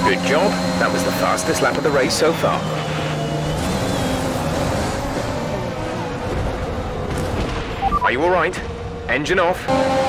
Good job. That was the fastest lap of the race so far. Are you all right? Engine off.